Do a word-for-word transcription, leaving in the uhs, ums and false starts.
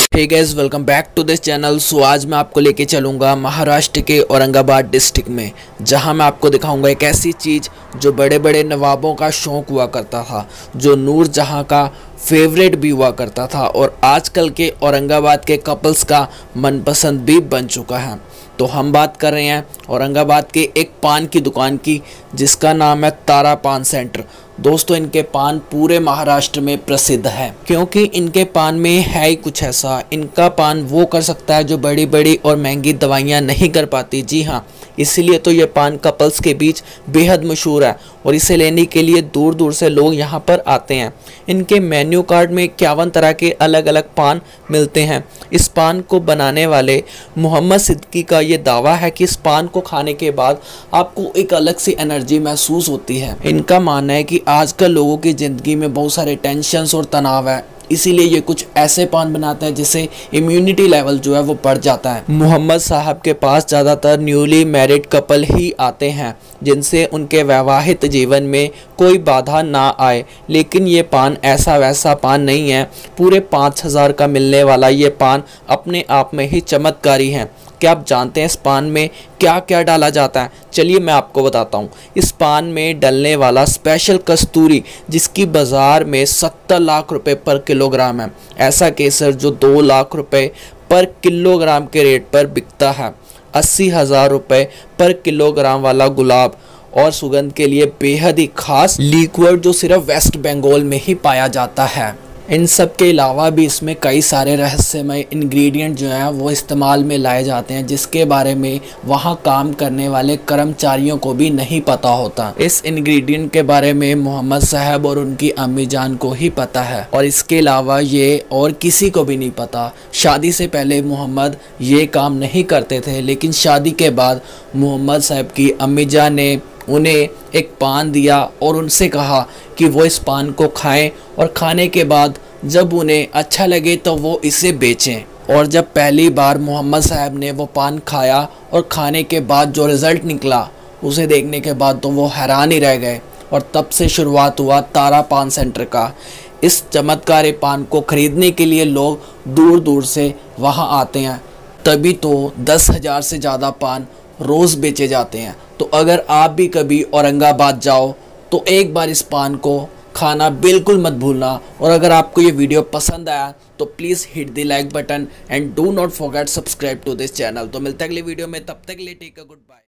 Hey guys, welcome back to this channel. So आज मैं आपको लेके चलूँगा महाराष्ट्र के औरंगाबाद डिस्ट्रिक्ट में, जहां मैं आपको दिखाऊंगा एक ऐसी चीज़ जो बड़े बड़े नवाबों का शौक़ हुआ करता था, जो नूरजहां का फेवरेट भी हुआ करता था और आजकल के औरंगाबाद के कपल्स का मनपसंद भी बन चुका है। तो हम बात कर रहे हैं औरंगाबाद के एक पान की दुकान की, जिसका नाम है तारा पान सेंटर। दोस्तों, इनके पान पूरे महाराष्ट्र में प्रसिद्ध है, क्योंकि इनके पान में है ही कुछ ऐसा। इनका पान वो कर सकता है जो बड़ी बड़ी और महंगी दवाइयाँ नहीं कर पाती। जी हाँ, इसीलिए तो ये पान कपल्स के बीच बेहद मशहूर है और इसे लेने के लिए दूर दूर से लोग यहाँ पर आते हैं। इनके मेन्यू कार्ड में इक्यावन तरह के अलग अलग पान मिलते हैं। इस पान को बनाने वाले मोहम्मद सिद्दीकी का ये दावा है कि इस पान को खाने के बाद आपको एक अलग सी एनर्जी महसूस होती है। इनका मानना है कि आजकल लोगों की ज़िंदगी में बहुत सारे टेंशन्स और तनाव है, इसीलिए ये कुछ ऐसे पान बनाते हैं जिससे इम्यूनिटी लेवल जो है वो बढ़ जाता है। मोहम्मद साहब के पास ज़्यादातर न्यूली मैरिड कपल ही आते हैं, जिनसे उनके वैवाहिक जीवन में कोई बाधा ना आए। लेकिन ये पान ऐसा वैसा पान नहीं है। पूरे पाँच हज़ार का मिलने वाला ये पान अपने आप में ही चमत्कारी है। क्या आप जानते हैं इस पान में क्या क्या डाला जाता है? चलिए मैं आपको बताता हूँ। इस पान में डलने वाला स्पेशल कस्तूरी, जिसकी बाज़ार में सत्तर लाख रुपए पर किलोग्राम है। ऐसा केसर जो दो लाख रुपए पर किलोग्राम के रेट पर बिकता है। अस्सी हज़ार रुपये पर किलोग्राम वाला गुलाब और सुगंध के लिए बेहद ही खास लिक्विड जो सिर्फ वेस्ट बंगाल में ही पाया जाता है। इन सब के अलावा भी इसमें कई सारे रहस्यमय इंग्रेडिएंट जो हैं वो इस्तेमाल में लाए जाते हैं, जिसके बारे में वहाँ काम करने वाले कर्मचारियों को भी नहीं पता होता। इस इंग्रेडिएंट के बारे में मोहम्मद साहब और उनकी अम्मी जान को ही पता है और इसके अलावा ये और किसी को भी नहीं पता। शादी से पहले मोहम्मद ये काम नहीं करते थे, लेकिन शादी के बाद मोहम्मद साहब की अम्मी जान ने उन्हें एक पान दिया और उनसे कहा कि वो इस पान को खाएं और खाने के बाद जब उन्हें अच्छा लगे तो वो इसे बेचें। और जब पहली बार मोहम्मद साहब ने वो पान खाया और खाने के बाद जो रिज़ल्ट निकला, उसे देखने के बाद तो वो हैरान ही रह गए और तब से शुरुआत हुआ तारा पान सेंटर का। इस चमत्कारी पान को ख़रीदने के लिए लोग दूर दूर से वहाँ आते हैं, तभी तो दस हज़ार से ज़्यादा पान रोज़ बेचे जाते हैं। तो अगर आप भी कभी औरंगाबाद जाओ तो एक बार इस पान को खाना बिल्कुल मत भूलना। और अगर आपको ये वीडियो पसंद आया तो please hit the like button and do not forget subscribe to this channel. तो मिलते हैं अगले वीडियो में, तब तक के लिए टेक अ गुड बाय।